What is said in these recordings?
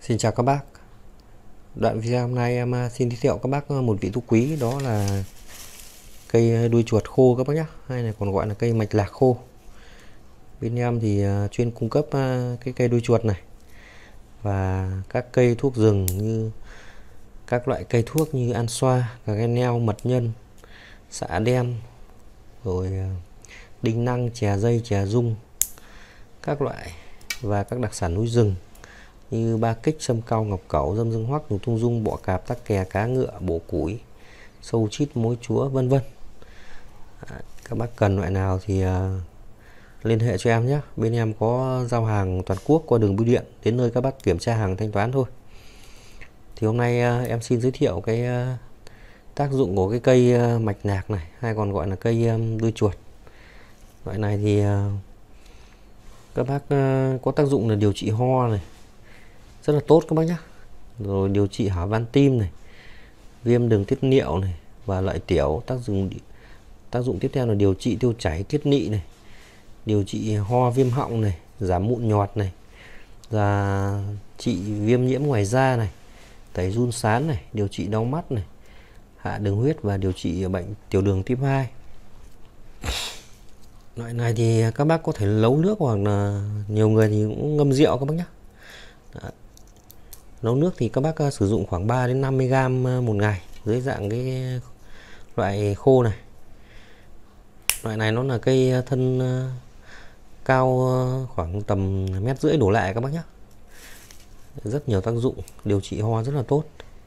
Xin chào các bác. Đoạn video hôm nay em xin giới thiệu các bác một vị thuốc quý, đó là cây đuôi chuột khô các bác nhé, hay là còn gọi là cây mạch lạc khô. Bên em thì chuyên cung cấp cái cây đuôi chuột này và các cây thuốc rừng, như các loại cây thuốc như an xoa, cà gai neo, mật nhân, xạ đen, rồi đinh năng, chè dây, chè rung các loại, và các đặc sản núi rừng như ba kích, sâm cau, ngọc cẩu, dâm dương hoắc, nhục tung dung, bọ cạp, tắc kè, cá ngựa, bổ củi, sâu chít, mối chúa, vân vân. Các bác cần loại nào thì liên hệ cho em nhé. Bên em có giao hàng toàn quốc qua đường bưu điện đến nơi các bác kiểm tra hàng, thanh toán thôi. Thì hôm nay em xin giới thiệu cái tác dụng của cái cây mạch nạc này, hay còn gọi là cây đuôi chuột. Loại này thì các bác có tác dụng là điều trị ho này, rất là tốt các bác nhé. Rồi điều trị hở van tim này, viêm đường tiết niệu này và lợi tiểu. Tác dụng tiếp theo là điều trị tiêu chảy, kiết nị này, điều trị ho viêm họng này, giảm mụn nhọt này, và trị viêm nhiễm ngoài da này, tẩy run sán này, điều trị đau mắt này, hạ đường huyết và điều trị bệnh tiểu đường type 2. Loại này thì các bác có thể nấu nước, hoặc là nhiều người thì cũng ngâm rượu các bác nhé. Nấu nước thì các bác sử dụng khoảng 3 đến 50g một ngày, dưới dạng cái loại khô này. Loại này nó là cây thân cao khoảng tầm 1,5 mét đổ lại các bác nhé. Rất nhiều tác dụng, điều trị ho rất là tốt.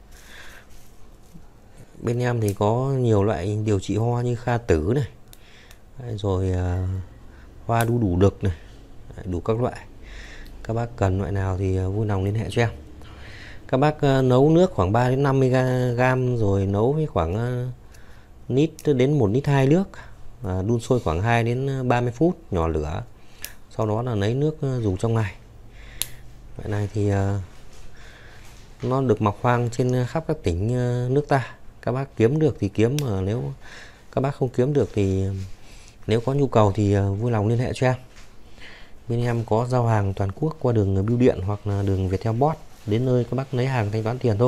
Bên em thì có nhiều loại điều trị ho như kha tử này, rồi hoa đu đủ đực này, đủ các loại. Các bác cần loại nào thì vui lòng liên hệ cho em. Các bác nấu nước khoảng 3 đến 50g, rồi nấu với khoảng lít đến 1,2 lít nước, đun sôi khoảng 2 đến 30 phút, nhỏ lửa. Sau đó là lấy nước dùng trong ngày. Loại này thì nó được mọc hoang trên khắp các tỉnh nước ta. Các bác kiếm được thì kiếm, mà nếu các bác không kiếm được thì nếu có nhu cầu thì vui lòng liên hệ cho em. Bên em có giao hàng toàn quốc qua đường bưu điện hoặc là đường Viettel Post, đến nơi các bác lấy hàng, thanh toán tiền thôi.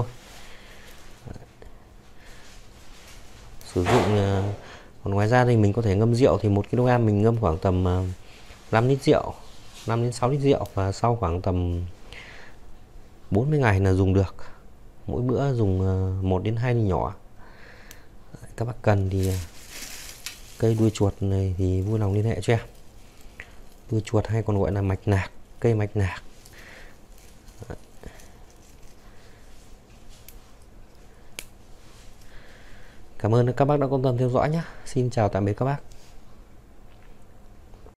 Sử dụng còn ngoài ra thì mình có thể ngâm rượu, thì 1 kg mình ngâm khoảng tầm 5 lít rượu, 5 đến 6 lít rượu, và sau khoảng tầm 40 ngày là dùng được. Mỗi bữa dùng 1 đến 2 ly nhỏ. Các bác cần thì cây đuôi chuột này thì vui lòng liên hệ cho em. Đuôi chuột hay còn gọi là mạch nạc, cây mạch nạc. Cảm ơn các bác đã quan tâm theo dõi nhé. Xin chào tạm biệt các bác.